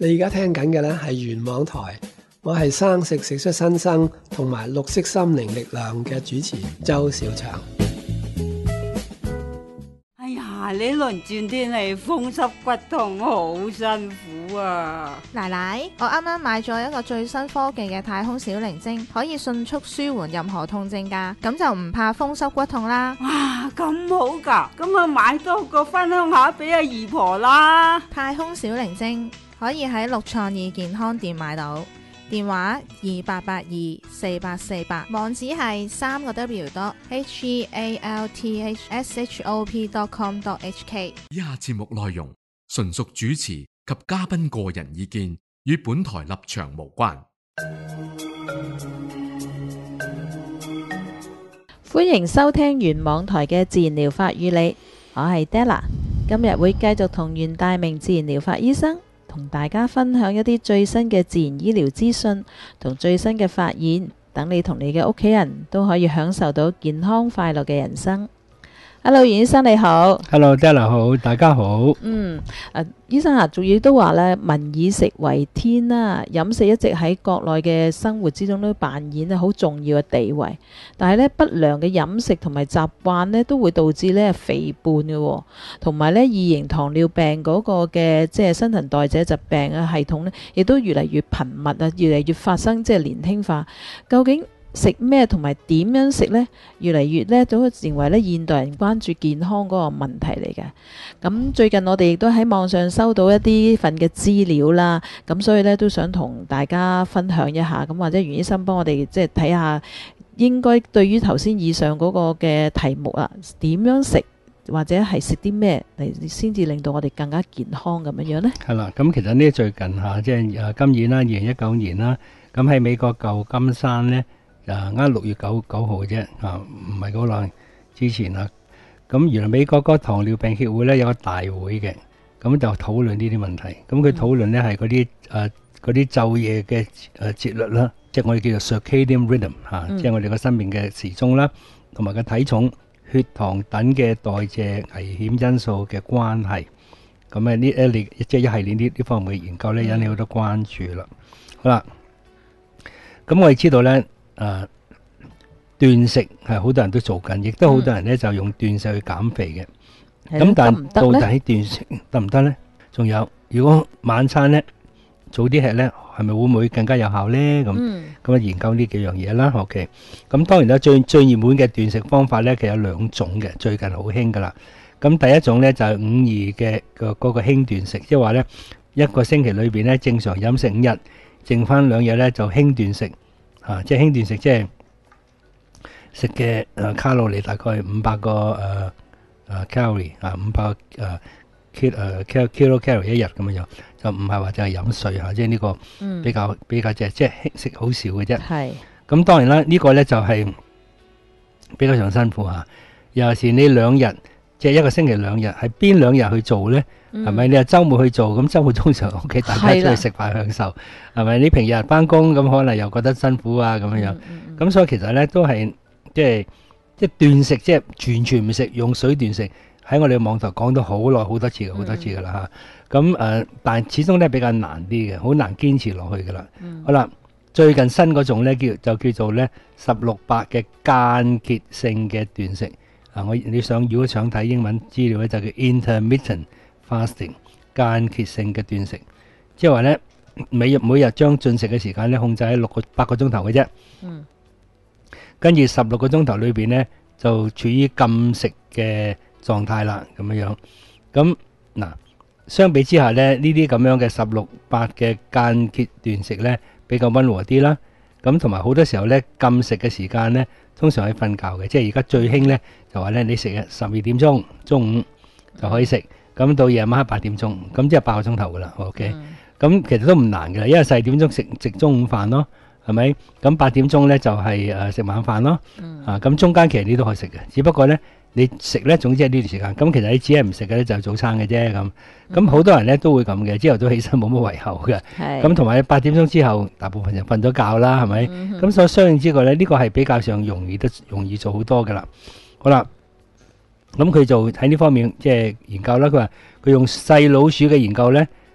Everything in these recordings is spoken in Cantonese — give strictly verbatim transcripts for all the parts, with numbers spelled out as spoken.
你而家聽緊嘅呢係原網台，我係生食食出新生同埋綠色心靈力量嘅主持周小祥。 哎呀，呢輪轉天氣風濕骨痛，好辛苦啊！ 奶奶，我啱啱買咗一個最新科技嘅太空小靈精，可以迅速舒緩任何痛症㗎，咁就唔怕風濕骨痛啦。 哇，咁好㗎，咁啊買多個分享下俾阿姨婆啦。 太空小靈精可以喺六創意健康店買到，電話二八八二四八四八，網址係三個 W dot H E A L T H S H O P dot com dot H K。 以下節目內容純屬主持及嘉賓個人意見，與本台立場無關。 歡迎收聽原網台嘅自然療法與你，我係 Della， 今日會繼續同袁大明自然療法醫生同大家分享一啲最新嘅自然醫療資訊同最新嘅發現，等你同你嘅屋企人都可以享受到健康快樂嘅人生。Hello， 袁醫生你好。 Hello，Della 好，大家好。 嗯，誒，醫生啊，仲要都話咧，民以食為天啦，飲食一直喺國內嘅生活之中都扮演咧好重要嘅地位。但係咧，不良嘅飲食同埋習慣咧，都會導致咧肥胖嘅，同埋咧二型糖尿病嗰個嘅即係新陳代謝疾病嘅系統咧，亦都越嚟越頻密啊，越嚟越發生即係年輕化。究竟食咩同埋點樣食呢？越嚟越咧都認為咧現代人關注健康嗰個問題嚟嘅。咁最近我哋亦都喺網上收到一啲份嘅資料啦，咁所以咧都想同大家分享一下，咁或者袁醫生幫我哋即係睇下，應該對於頭先以上嗰個嘅題目啊，點樣食或者係食啲咩嚟先至令到我哋更加健康咁樣樣呢？ 係啦，咁其實呢最近嚇即係誒今年啦，二零一九年啦，咁喺美國舊金山呢。啊！啱六月九九號啫，啊，唔係好耐之前啦。咁原來美國個糖尿病協會咧有個大會嘅，咁就討論呢啲問題。咁佢討論咧係嗰啲誒嗰啲晝夜嘅誒節律啦，即係我哋叫做 circadian rhythm 嚇，即係我哋個生命嘅時鐘啦，同埋個體重、血糖等嘅代謝危險因素嘅關係。咁啊呢一列即係一系列呢呢方面嘅研究咧，引起好多關注啦。好啦，咁我哋知道咧。誒、啊，斷食係好多人都做緊，亦都好多人咧、嗯、就用斷食去減肥嘅。咁、嗯、但到底斷食得唔得呢？仲有，如果晚餐咧早啲吃咧，係咪會唔會更加有效呢？咁咁啊，研究呢幾樣嘢啦。OK，咁當然啦，最最熱門嘅斷食方法咧，其實有兩種嘅，最近好興噶啦。咁第一種咧就係、是、五二嘅個嗰個輕斷食，即係話咧一個星期裏邊咧正常飲食五日，剩翻兩日咧就輕斷食。啊，即係輕斷食，即係食嘅誒卡路里大概五百個誒誒 calorie 啊，五百誒 kil 誒 kil kilo calorie 一日咁樣樣，就唔係話就係飲水嚇，即係呢個比較、嗯、比較即係即係食好少嘅啫。係。咁當然啦，呢、呢個咧就係比較上辛苦嚇，尤其是呢兩日，即係一個星期兩日，係邊兩日去做咧？係咪、嗯、你係週末去做？咁週末通常屋企大家出去食飯享受，係咪？你平日返工咁可能又覺得辛苦啊咁樣樣。咁、嗯嗯、所以其實咧都係即係即係斷食，即係完全唔食，用水斷食。喺我哋網台講咗好耐好多次嘅，好多次㗎啦嚇。咁誒、呃，但係始終咧比較難啲嘅，好難堅持落去㗎啦。嗯、好啦，最近新嗰種咧叫就叫做咧十六八嘅間歇性嘅斷食。啊，我你想如果想睇英文資料咧，就叫 intermittent fasting 間歇性嘅斷食，即係話咧每日每日將進食嘅時間咧控制喺六個八個鐘頭嘅啫。嗯。跟住十六個鐘頭裏邊咧就處於禁食嘅狀態啦，咁樣樣。咁嗱，相比之下咧，呢啲咁樣嘅十六八嘅間歇斷食咧比較溫和啲啦。咁同埋好多時候咧禁食嘅時間咧通常係瞓覺嘅，即係而家最興咧就話咧你食嘅十二點鐘中午就可以食。咁到夜晚黑八點鐘，咁即係八個鐘頭噶啦。OK，咁、嗯、其實都唔難噶啦，因為四點鐘食食中午飯咯，係咪？咁八點鐘咧就係誒食晚飯咯。嗯、啊，咁中間其實你都可以食嘅，只不過咧你食咧總之係呢段時間。咁其實你只係唔食嘅咧就係早餐嘅啫咁。咁好、嗯、多人咧都會咁嘅，朝頭早起身冇乜胃口嘅。咁同埋八點鐘之後，大部分人瞓咗覺啦，係咪？咁、嗯、所以相應之外咧，呢、呢個係比較上容易得容易做好多噶啦。好啦。咁佢就喺呢方面即係研究啦。佢話佢用細老鼠嘅研究咧，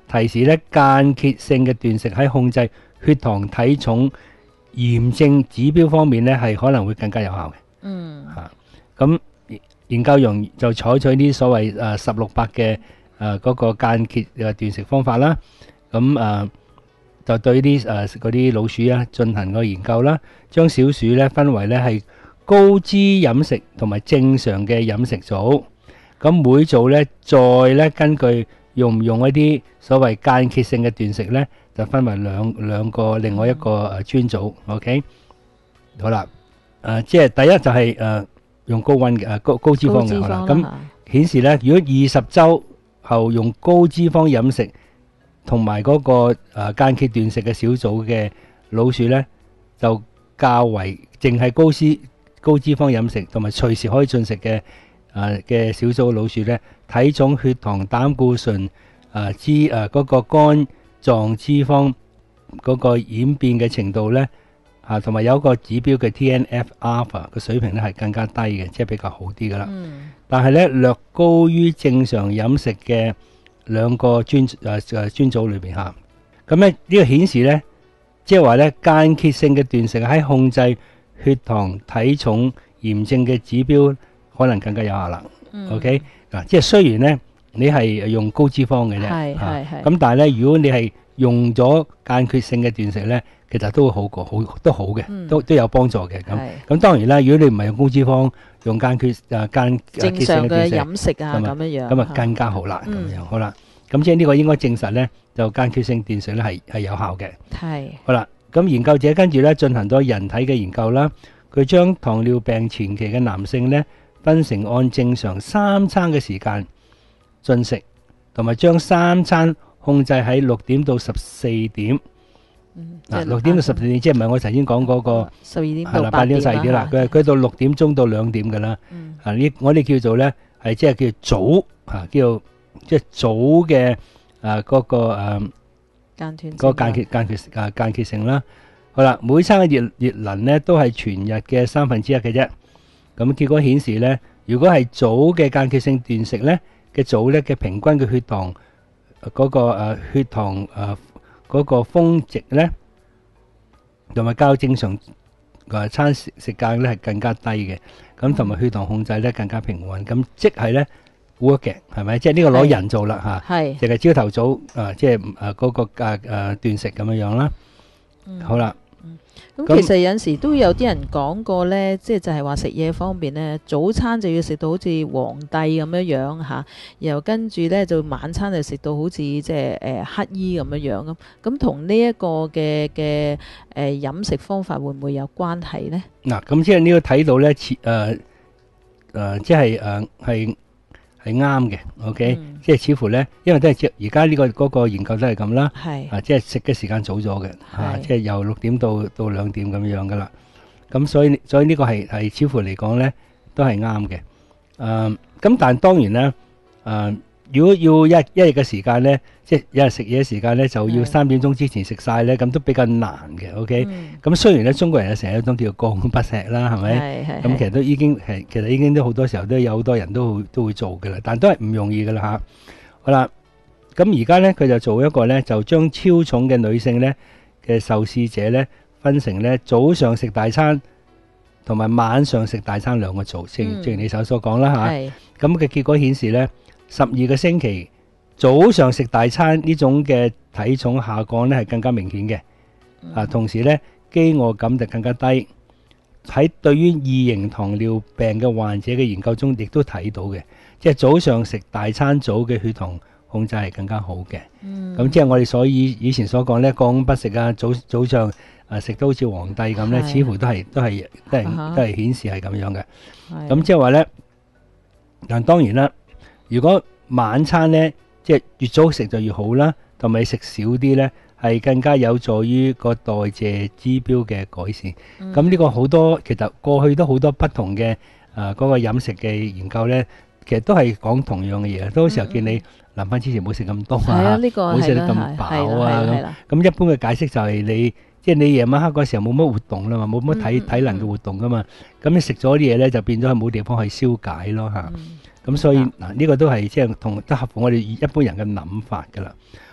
提示咧間歇性嘅斷食喺控制血糖、體重、炎症指標方面咧係可能會更加有效嘅。 嗯， 嚇咁研究用就採取啲所謂誒十六八嘅誒嗰個間歇嘅斷食方法啦。咁誒就對啲誒嗰啲老鼠啊進行個研究啦，將小鼠咧分為咧係高脂飲食同埋正常嘅飲食組。咁每組咧再咧根據用唔用一啲所謂間歇性嘅斷食咧，就分為兩兩個另外一個誒專組。OK， 好啦，誒即係第一就係誒用高溫嘅誒高高脂肪嘅好啦。咁顯示咧，如果二十週後用高脂肪飲食同埋嗰個誒間歇斷食嘅小組嘅老鼠咧，就較為淨係高脂高脂肪飲食同埋隨時可以進食嘅誒嘅小組老鼠咧，體重、血糖、膽固醇、誒脂誒嗰個肝臟脂肪嗰個演變嘅程度咧，啊同埋有一個指標嘅 T N F alpha 嘅水平咧係更加低嘅，即係比較好啲噶啦。 嗯， 但係咧略高於正常飲食嘅兩個專誒誒專組裏邊嚇，咁咧呢個顯示咧，即係話咧間歇性嘅斷食喺控制血糖、體重、炎症嘅指標可能更加有效啦。 嗯 OK 嗱，即係雖然咧你係用高脂肪嘅啫， 係係啊係咁但係咧如果你係用咗間歇性嘅斷食咧，其實都會好過好都好嘅， 嗯都都有幫助嘅。咁係咁當然啦，如果你唔係用高脂肪，用間歇誒間正歇性常嘅嘅斷食。 飲食啊咁啊咁樣樣， 咁啊更加好啦，咁嗯樣好啦。咁即係呢個應該證實咧，就間歇性斷食咧係係有效嘅。 係好啦，咁研究者跟住咧進行咗人體嘅研究啦，佢將糖尿病前期嘅男性咧分成按正常三餐嘅時間進食，同埋將三餐控制喺六點到十四點。 嗯嗱，六點到十四點，即係唔係我頭先講嗰個十二點係啦， 到八點八點十二點啦。佢係佢到六點鐘到兩點㗎啦。 嗯啊！呢我哋叫做咧係即係叫早嚇，叫即係早嘅誒嗰個誒間斷嗰個間歇間歇啊間歇性啦。好啦，每餐嘅熱熱能咧都係全日嘅三分之一嘅啫。咁結果顯示咧，如果係早嘅間歇性斷食咧嘅組咧嘅平均嘅血糖嗰個誒血糖誒嗰個峰值咧，同埋較正常誒餐食時間咧係更加低嘅。咁同埋血糖控制咧更加平穩，咁即係咧 work 嘅，係咪？即係呢個攞人做啦嚇， 係淨係朝頭早啊，即係誒嗰個誒誒斷食咁樣樣啦。好啦， 咁咁其實有陣時都有啲人講過咧，即係就係話食嘢方面咧，早餐就要食到好似皇帝咁樣樣嚇，然後跟住咧就晚餐就食到好似即係誒乞衣咁樣樣咁。咁同呢一個嘅嘅誒飲食方法會唔會有關係咧？ 嗱，咁即係呢個睇到咧，似誒誒，即係誒係係啱嘅，OK， 嗯即係似乎咧，因為都係即而家呢個嗰個研究都係咁啦。 係啊，即係食嘅時間早咗嘅，啊， 係即係由六點到到兩點咁樣噶啦。咁所以所以呢個係係似乎嚟講咧都係啱嘅。誒，咁但係當然啦，誒，如果要一一日嘅時間咧，即係一日食嘢嘅時間咧，就要係三點鐘之前食晒咧，咁都比較難嘅。OK， 嗯咁雖然咧中國人有成日有一種叫過午不食啦，係咪？ 係係咁其實都已經係，其實已經都好多時候都有好多人都會都會做嘅啦，但都係唔容易嘅啦嚇。好啦，咁而家咧佢就做一個咧，就將超重嘅女性咧嘅受試者咧分成咧早上食大餐同埋晚上食大餐兩個組，正嗯正如你手所講啦嚇。 係咁嘅結果顯示咧，十二個星期早上食大餐呢種嘅體重下降咧係更加明顯嘅，啊同時咧飢餓感就更加低。喺對於二型糖尿病嘅患者嘅研究中，亦都睇到嘅，即係早上食大餐組嘅血糖控制係更加好嘅。咁即係我哋所以以前所講咧，過午不食啊，早早上啊食到好似皇帝咁咧， 係似乎都係都係都係啊哈都係顯示係咁樣嘅。 係咁即係話咧，但當然啦，如果晚餐咧，即係越早食就越好啦，同埋食少啲咧，係更加有助於個代謝指標嘅改善。咁呢、個好多其實過去都好多不同嘅誒嗰個飲食嘅研究咧，其實都係講同樣嘅嘢。都好時候見你臨瞓之前唔好食咁多係啊， 啊， 呢個唔好食得咁係啦，係飽啊咁。 啦係啦， 咁一般嘅解釋就係你即係你夜晚黑嗰時候冇乜活動啦嘛，冇乜體嗯嗯體能嘅活動噶嘛，咁你食咗啲嘢咧就變咗係冇地方去消解咯嚇。 嗯咁所以明嗱呢個都係即係同都合乎我哋一般人嘅諗法噶啦。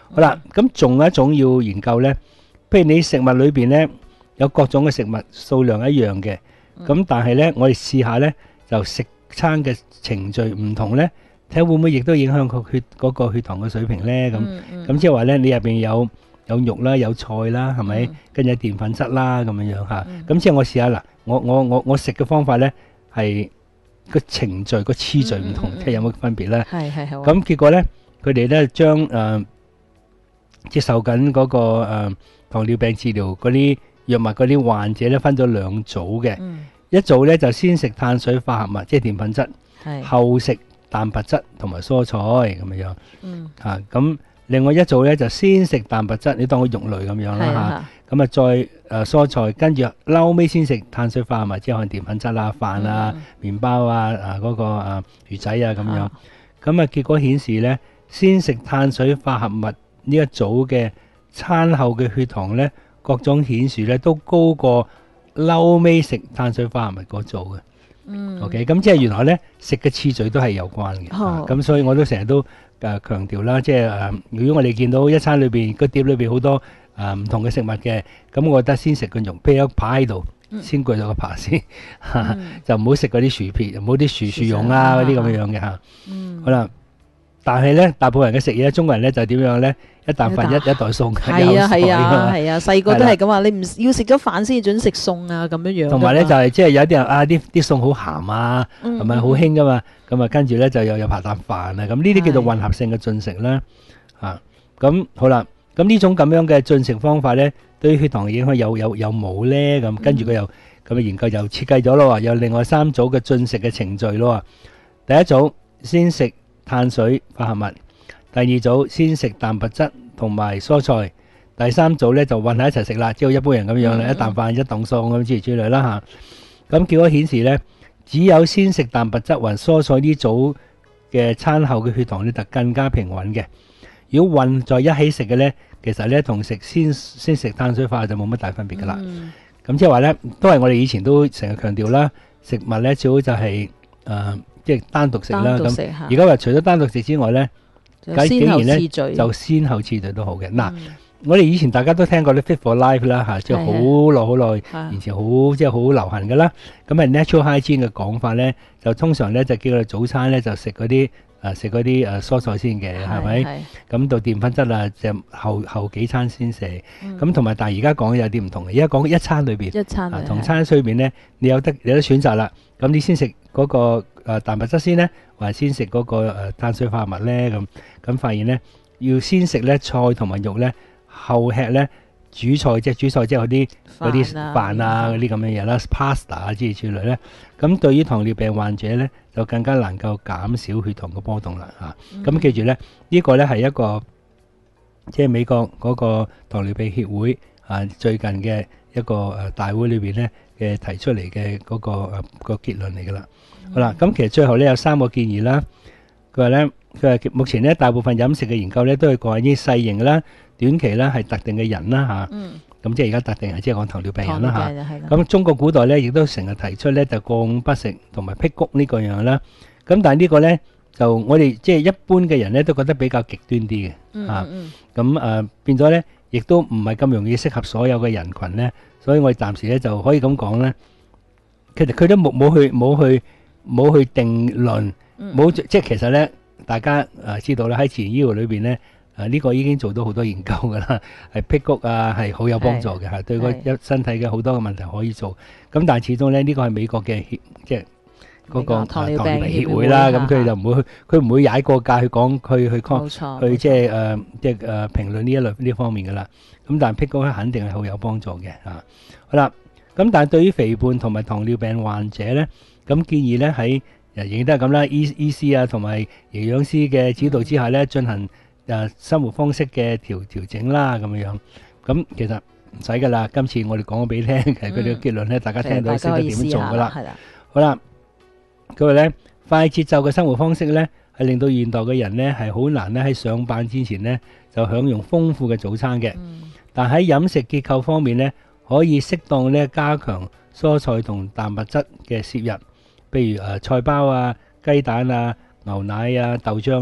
好啦，咁仲有一種要研究咧，譬如你食物裏邊咧有各種嘅食物數量一樣嘅，咁但係咧我哋試下咧就食餐嘅程序唔同咧，睇下會唔會亦都影響個血嗰個血糖嘅水平咧？咁咁即係話咧，你入邊有有肉啦，有菜啦，係咪？跟住有澱粉質啦，咁樣樣嚇。咁即係我試下嗱，我我我我食嘅方法咧係個程序個次序唔同，睇下有冇分別咧？ 係係好。 咁結果咧，佢哋咧將誒接受緊嗰個誒糖尿病治療嗰啲藥物嗰啲患者咧，分咗兩組嘅。一組咧就先食碳水化合物，即係澱粉質，後食蛋白質同埋蔬菜咁樣樣。嗯。嚇咁。另外一組咧就先食蛋白質，你當佢肉類咁樣啦嚇，咁啊再誒蔬菜，跟住撈尾先食碳水化合物，即係可能澱粉質啊、飯啊、麵包啊、啊嗰個啊魚仔啊咁樣。咁啊結果顯示咧，先食碳水化合物呢一組嘅餐後嘅血糖咧，各種顯示咧都高過撈尾食碳水化合物嗰組嘅。嗯。OK，咁即係原來咧食嘅次序都係有關嘅。咁所以我都成日都誒強調啦，即係誒，如果我哋見到一餐裏邊個碟裏邊好多誒唔同嘅食物嘅，咁我覺得先食個肉，譬如有扒喺度，先鋸咗個扒先，就唔好食嗰啲薯片，唔好啲薯薯蓉啊嗰啲咁樣樣嘅嚇。好啦，但係咧，大部分人嘅食嘢，中國人咧就點樣咧？一啖飯一一袋餸， 係啊係啊係啊，細個都係咁話，你唔要食咗飯先準食餸啊咁樣樣。 同埋咧就係即係有啲人啊啲啲餸好鹹啊，係咪好興噶嘛？咁啊跟住咧就又有扒啖飯啊，咁呢啲叫做混合性嘅進食啦。嚇咁好啦，咁呢種咁樣嘅進食方法咧，對於血糖嘅影響有有有冇咧？咁跟住佢又咁嘅研究又設計咗咯，有另外三組嘅進食嘅程序咯。第一組先食碳水化合物。第二組先食蛋白質同埋蔬菜，第三組咧就混喺一齊食啦，即係一般人咁樣啦，一啖飯一檔餸咁之類之類啦嚇。咁結果顯示咧，只有先食蛋白質或蔬菜呢組嘅餐後嘅血糖咧就更加平穩嘅。如果混在一起食嘅咧，其實咧同食先先食碳水化就冇乜大分別噶啦。咁即係話咧，都係我哋以前都成日強調啦，食物咧最好就係誒即係單獨食啦。咁而家話除咗單獨食之外咧，竟然咧就先後次序都好嘅。嗱、嗯，我哋以前大家都聽過啲 Fit for Life 啦嚇，即係好耐好耐，以前好即係好流行嘅啦。咁係 Natural Hygiene 嘅講法咧，就通常咧就叫佢早餐咧就食嗰啲誒食嗰啲誒蔬菜先嘅，係咪？咁到澱粉質啊，就後後幾餐先食。咁同埋但係而家講有啲唔同嘅，而家講一餐裏邊，一餐啊同餐裏邊咧，你有得有得選擇啦。咁你先食嗰個誒蛋白質先咧，或者先食嗰個誒碳水化合物咧？咁咁發現咧，要先食咧菜同埋肉咧，後吃咧主菜，即係主菜即係嗰啲嗰啲飯啊嗰啲咁嘅嘢啦 ，pasta 啊之類之類咧。咁對於糖尿病患者咧，就更加能夠減少血糖嘅波動啦嚇。咁、嗯、記住咧，呢、這個咧係一個即係美國嗰個糖尿病協會啊最近嘅一個誒大會裏邊咧嘅提出嚟嘅嗰個誒、那個結論嚟噶啦。嗯、好啦，咁其實最後咧有三個建議啦。佢話咧，佢話目前咧大部分飲食嘅研究咧都係講啲細型啦、短期啦係特定嘅人啦嚇。嗯。咁即係而家特定係即係講糖尿病人啦嚇。咁中國古代咧亦都成日提出咧就過午不食同埋辟谷呢個樣啦。咁但係呢個咧就我哋即係一般嘅人咧都覺得比較極端啲嘅。嗯嗯。咁誒變咗咧，亦都唔係咁容易適合所有嘅人群咧，所以我哋暫時咧就可以咁講咧。其實佢都冇冇去冇去冇去定論，冇即係其實咧，大家誒知道啦，喺自然醫療裏邊咧。啊！呢、這個已經做到好多研究㗎啦，係辟谷啊，係好有幫助嘅嚇，對個一身體嘅好多嘅問題可以做。咁但係始終咧，呢、這個係美國嘅協，即係嗰個糖尿病協會啦。咁佢就唔會去，佢唔會踩過界去講，去去講，去即係誒，即係誒評論呢一類呢方面㗎啦。咁但係辟谷咧，肯定係好有幫助嘅嚇。好啦，咁但係對於肥胖同埋糖尿病患者咧，咁建議咧喺誒亦都係咁啦，醫醫師啊同埋營養師嘅指導之下咧進行。誒生活方式嘅調調整啦，咁樣樣咁其實唔使噶啦。今次我哋講咗俾你聽，其實佢哋嘅結論咧，大家聽到識得點樣做噶啦。好啦，佢話咧快節奏嘅生活方式咧，係令到現代嘅人咧係好難咧喺上班之前咧就享用豐富嘅早餐嘅。嗯、但喺飲食結構方面咧，可以適當咧加強蔬菜同蛋白質嘅攝入，譬如誒菜包啊、雞蛋啊、牛奶啊、豆漿咧。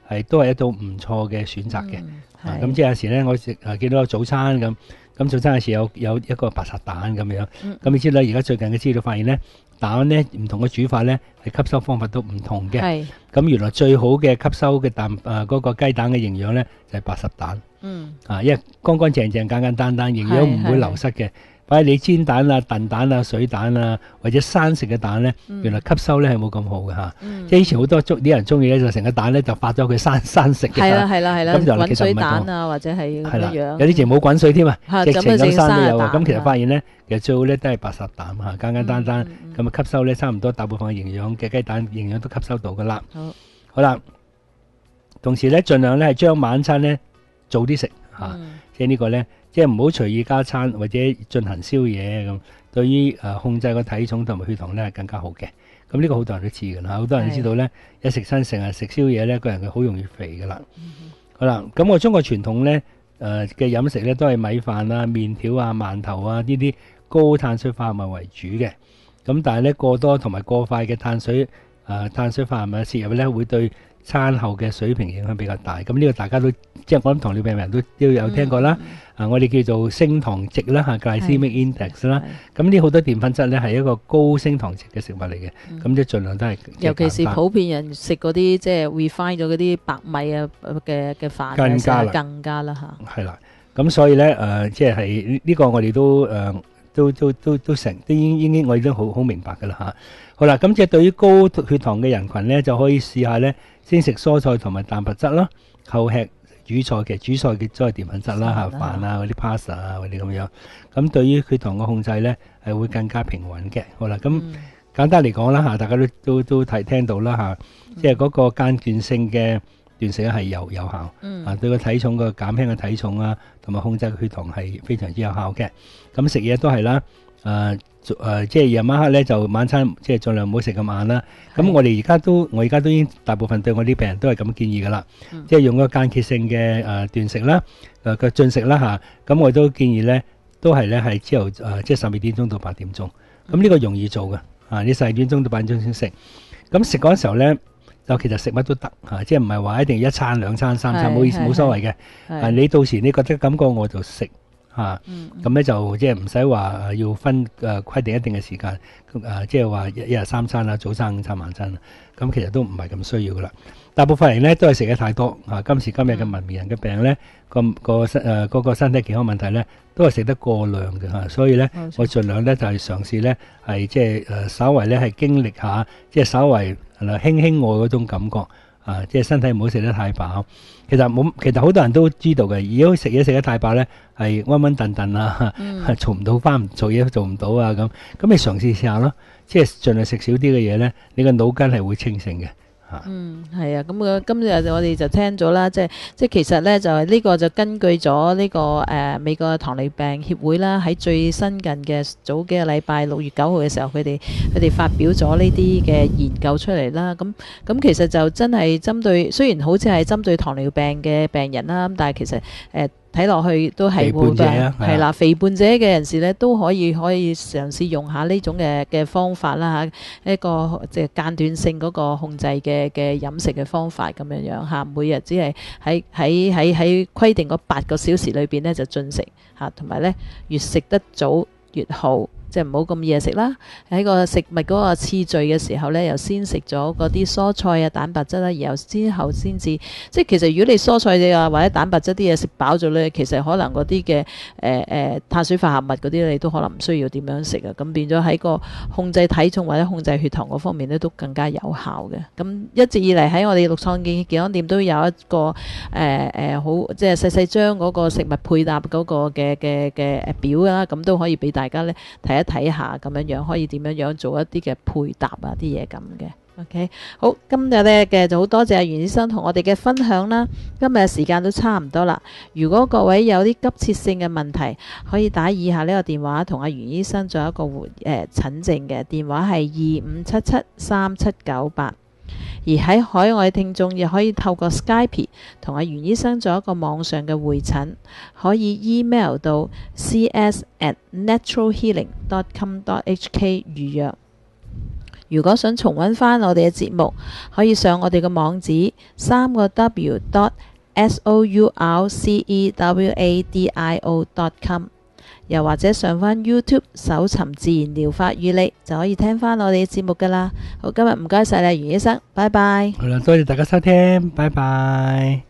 係都係一道唔錯嘅選擇嘅。 嗯啊， 係咁即係有時咧，我食誒見到個早餐咁，咁早餐有時有有一個白烚蛋咁樣。 嗯咁你知啦，而家最近嘅資料發現咧，蛋咧唔同嘅煮法咧係吸收方法都唔同嘅。 係咁原來最好嘅吸收嘅蛋誒嗰個雞蛋嘅營養咧就係白烚蛋。 嗯啊，因為乾乾淨淨、簡簡單單，營養唔會係流失嘅。反而你煎蛋啊、燉蛋啊、水蛋啊，或者生食嘅蛋咧， 嗯原來吸收咧係冇咁好嘅嚇。 嗯即係以前好多中啲人中意咧，就成個蛋咧就發咗佢生生食嘅。 係啦係啦係啦， 咁就滾水其實唔係咁蛋啊或者係咁係啦， 樣樣， 有啲淨冇滾水添啊， 嚇直情咁咁啊淨生都有啊。 生蛋咁其實啊發現咧，其實最好咧都係白烚蛋嚇，簡簡單單嗯嗯咁啊吸收咧差唔多大部分嘅營養嘅雞蛋營養都吸收到噶啦。 好好啦，同時咧盡量咧係將晚餐咧早啲食嚇。 嗯即係呢個呢，即係唔好隨意加餐或者進行宵夜咁，對於誒、呃、控制個體重同埋血糖呢係更加好嘅。咁呢個好多人都知㗎啦，好多人都知道呢，一食親成日食宵夜呢，個人佢好容易肥㗎啦。 嗯好啦，咁我中國傳統呢誒嘅、呃、飲食呢，都係米飯啊、麵條啊、饅頭啊呢啲高碳水化合物為主嘅。咁但係呢，過多同埋過快嘅碳水誒、呃、碳水化合物攝入呢，會對餐後嘅水平影響比較大，咁呢個大家都即係我諗糖尿病人都都有聽過啦。 嗯啊，我哋叫做升糖值啦嚇 glycemic index 啦。 係咁呢好多澱粉質咧係一個高升糖值嘅食物嚟嘅， 嗯咁即係盡量都係尤其是簡單普遍人食嗰啲即係 refine 咗嗰啲白米啊嘅嘅飯嘅更加啦時候更加啦嚇。 係啦。咁所以咧誒、呃，即係係呢個我哋都誒、呃、都都都都成都已經已經我哋都好好明白㗎啦嚇。好啦，咁即係對於高血糖嘅人群咧，就可以試下咧，先食蔬菜同埋蛋白質啦，後吃主菜嘅主菜嘅都係澱粉質啦嚇，飯啊嗰啲 pasta 啊嗰啲咁樣。咁對於血糖嘅控制咧，係會更加平穩嘅。好啦，咁、 嗯簡單嚟講啦嚇，大家都都都睇聽到啦嚇，即係嗰個間斷性嘅斷食咧係有有效， 嗯啊對個體重個減輕嘅體重啊，同埋控制血糖係非常之有效嘅。咁食嘢都係啦。誒、呃、誒、呃，即係夜晚黑咧，就晚餐即係盡量唔好食咁晏啦。咁我哋而家都，我而家都已經大部分對我啲病人都係咁建議噶啦， 嗯、 即係用個間歇性嘅誒斷食啦，誒嘅進食啦嚇。咁我都建議咧，都係咧係朝頭誒即係十二點鐘到八點鐘。咁呢個容易做嘅，啊你十二點鐘到八點鐘先食。咁食嗰陣時候咧，就其實食乜都得嚇、啊，即係唔係話一定要一餐兩餐三餐，冇意思冇所謂嘅。啊，你到時你覺得感覺我就食。嚇，咁咧就即係唔使話要分誒、呃、規定一定嘅時間，誒、呃、即係話一一日三餐啊，早餐、午餐、晚餐，咁其實都唔係咁需要噶啦。大部分人咧都係食得太多嚇、啊，今時今日嘅文明人嘅病咧，個個身誒嗰個身體健康問題咧，都係食得過量嘅嚇，所以咧我盡量咧就係、是、嘗試咧係即係誒稍為咧係經歷下，即係稍為係輕輕餓嗰種感覺。啊！即係身體唔好食得太飽，其實冇，其實好多人都知道嘅。如果食嘢食得太飽咧，係暈暈頓頓啊，係做唔到翻，做嘢都做唔到啊咁。咁你嘗試試下咯，即係盡量食少啲嘅嘢咧，你個腦筋係會清醒嘅。 嗯，係啊，咁啊，今日我哋就聽咗啦，即係即係其實咧就係呢個就根據咗呢、這個誒、呃、美國糖尿病協會啦，喺最新近嘅早幾個禮拜六月九號嘅時候，佢哋佢哋發表咗呢啲嘅研究出嚟啦。咁咁其實就真係針對，雖然好似係針對糖尿病嘅病人啦，咁但係其實誒。呃睇落去都係會嘅，係啦，肥胖者嘅人士咧都可以可以嘗試用下呢種嘅嘅方法啦嚇，一個即係間斷性嗰個控制嘅嘅飲食嘅方法咁樣樣嚇，每日只係喺喺喺喺規定嗰八個小時裏邊咧就進食嚇，同埋咧越食得早越好。即係唔好咁夜食啦，喺個食物嗰個次序嘅時候呢，又先食咗嗰啲蔬菜啊、蛋白質啦，然後之後先至，即係其實如果你蔬菜啊或者蛋白質啲嘢食飽咗呢，其實可能嗰啲嘅誒誒碳水化合物嗰啲你都可能唔需要點樣食啊，咁變咗喺個控制體重或者控制血糖嗰方面呢，都更加有效嘅。咁一直以嚟喺我哋六創健健康店都有一個誒誒、呃呃、好即係細細張嗰個食物配搭嗰個嘅嘅嘅表啦，咁都可以俾大家呢睇一睇下咁樣樣，可以點樣樣做一啲嘅配搭啊啲嘢咁嘅。OK， 好，今日咧嘅就好多謝阿袁醫生同我哋嘅分享啦。今日時間都差唔多啦。如果各位有啲急切性嘅問題，可以打以下呢個電話同阿袁醫生做一個回誒診症嘅電話係二五七七三七九八。而喺海外聽眾亦可以透過 Skype 同阿袁醫生做一個網上嘅會診，可以 email 到 c s at natural healing dot com dot h k 預約。 如果想重溫翻我哋嘅節目，可以上我哋嘅網址三個 W dot S O U R C E W A D I O dot com， 又或者上翻 YouTube 搜尋自然療法與你，就可以聽翻我哋嘅節目噶啦。好，今日唔該晒你袁醫生，拜拜。 好啦，多謝大家收聽，拜拜。